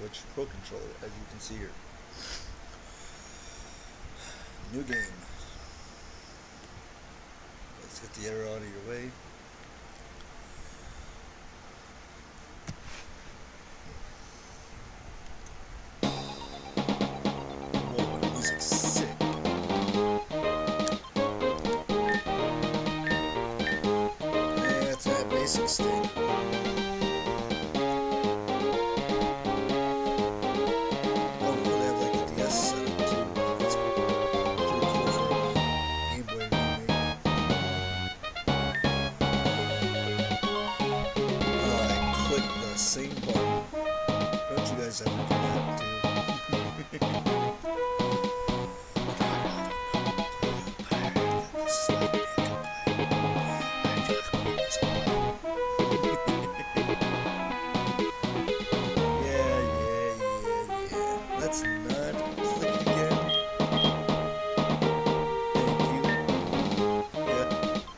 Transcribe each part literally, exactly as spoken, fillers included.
Switch Pro Controller, as you can see here. New game. Let's get the error out of your way. Whoa, the music's sick. Yeah, it's that basic standard. Same button. Don't you guys ever do that too? Yeah, yeah, yeah, yeah. Let's not click again. Thank you. Yeah.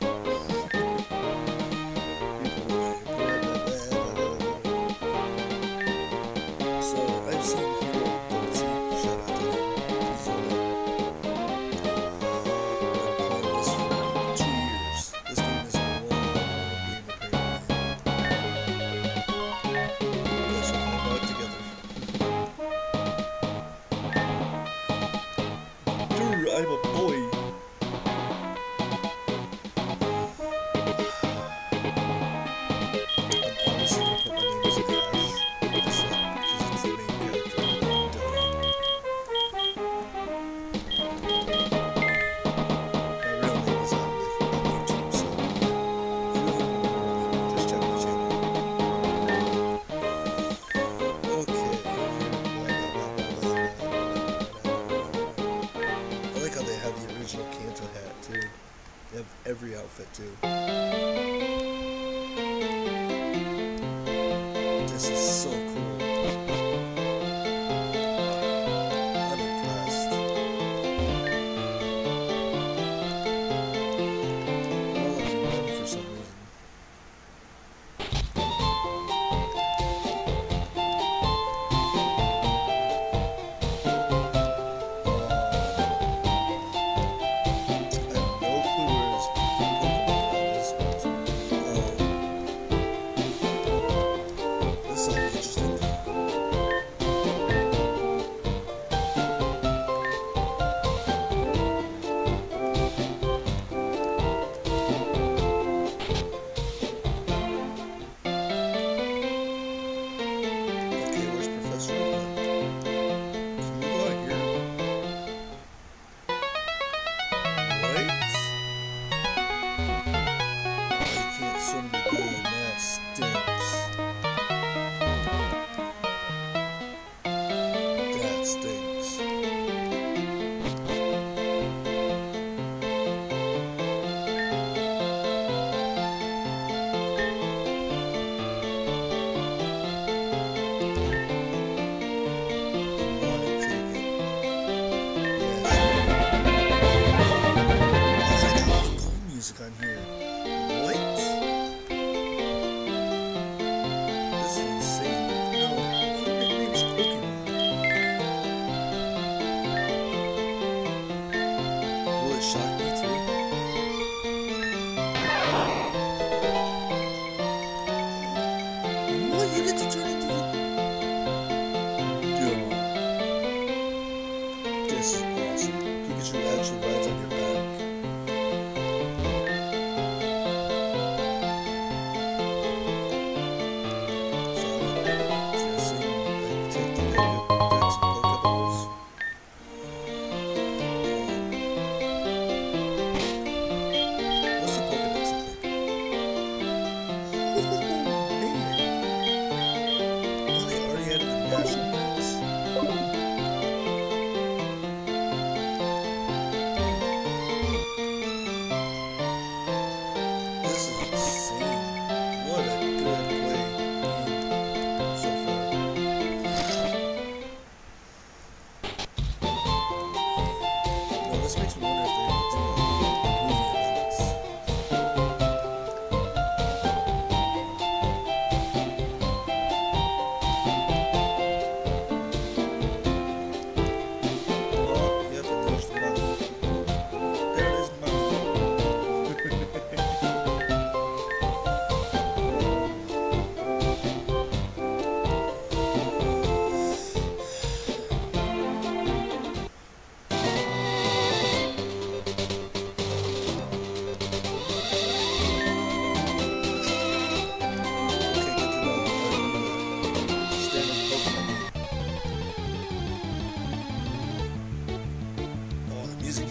I've seen Hero Foxy, shout out to him, he's on it. I've played this for two years. This game is a long game apparently. We shall find out together. Dude, I'm a boy. I'm honestly gonna put my name as Ash. Just like, because it's the main character. My real name is on, on YouTube, so if you really want to know my name, just check my channel. Okay. I like how they have the original Kanto hat too. They have every outfit too. This is so cool. I'm impressed. All of you run for some reason. I have no clue where his Pokemon is.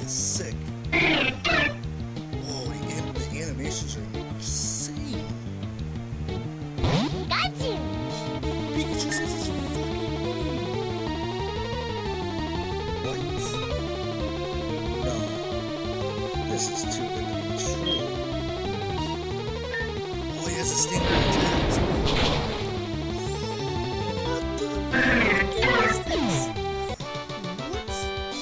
is sick. Whoa, the, anim the animations are insane. Got you. Pikachu says his fucking name. What? No. This is too good to be true. Oh, he has a stinger attack. What the fuck is this? What?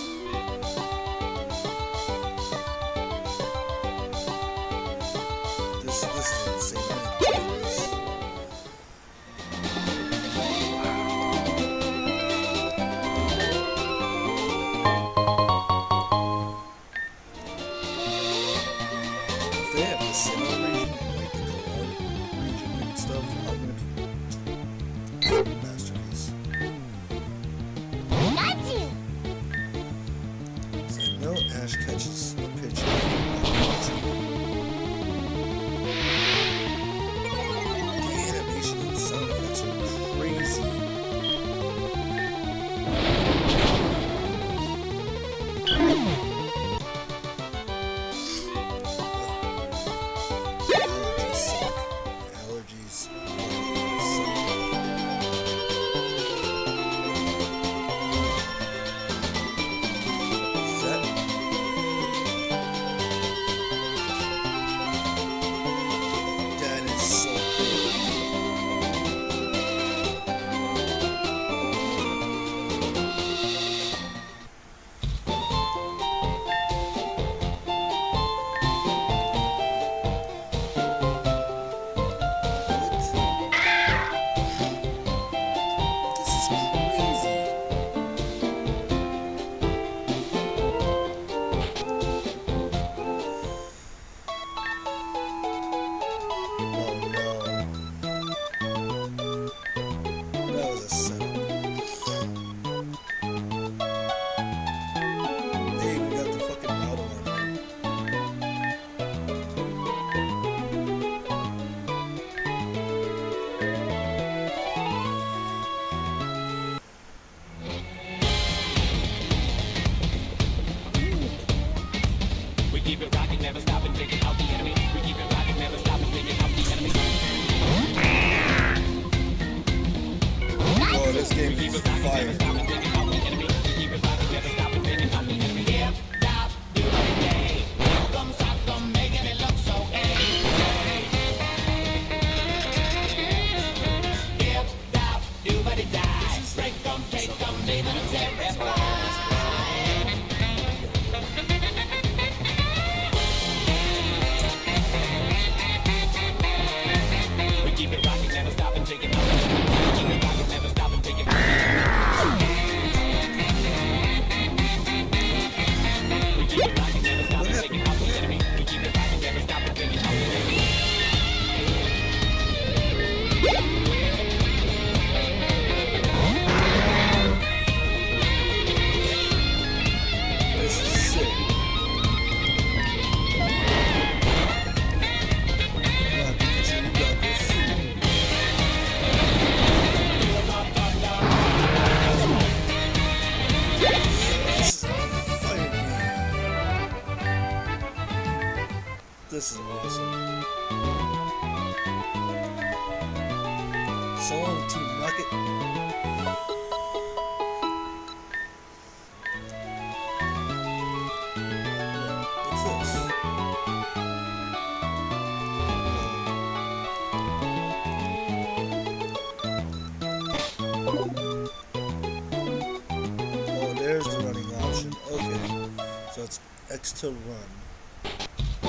This, this is insane. I didn't do this. If they have the Sinnoh region and like the Galar region and stuff, I'm gonna be a masterpiece. Got you. So I know Ash catches a pitch. The animation and sound effects are crazy. Allergies suck. Allergies fucking suck. Is that? That is so cool. What? This is crazy. Oh no. That was a setup. Hey, we got the fucking model on here. We keep it rocking, never stopping, taking out the enemy. We keep it rocking, never stopping, taking out the enemy. Oh, this game is fire. Stopping, taking out the enemy. We keep it rocking, never stopping, taking out the enemy. Hip, stop, do it day. Welcome, sock 'em, making it look so gay. Hip, stop, do what it dies. Break 'em, take 'em, leaving 'em terrified. We keep it rocking, never stopping, taking out the enemy. We keep it rocking, never stopping, taking out the enemy. We keep it rocking, never stopping, taking out the enemy. We keep it rocking, never stopping, taking out the enemy. This is sick. Come on, Pikachu, you got this. This is a fire game. This is awesome. So long, Team Rocket. What's this? Oh, there's the running option. Okay. So it's X to run.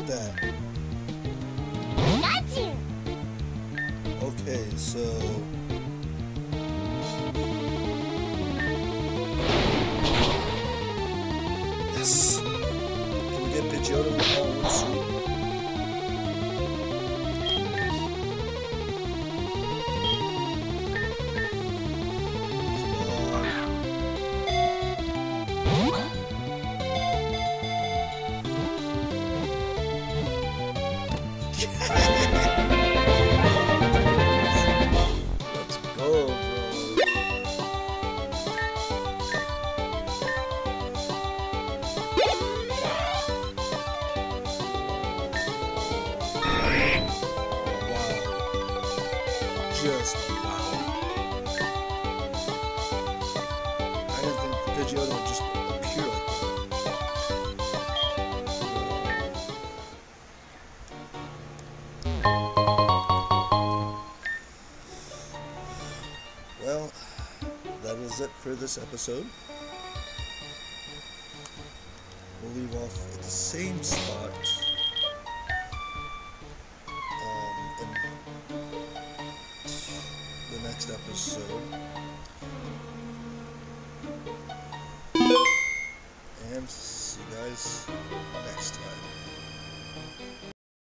that. Got you. Okay, so yes. Can we get Pidgeotto with all one sweep? Let's go, bro. Wow. Just wow. I didn't think Pidgeotto would just appear like that. Well, that is it for this episode. We'll leave off at the same spot um, in the next episode. And see you guys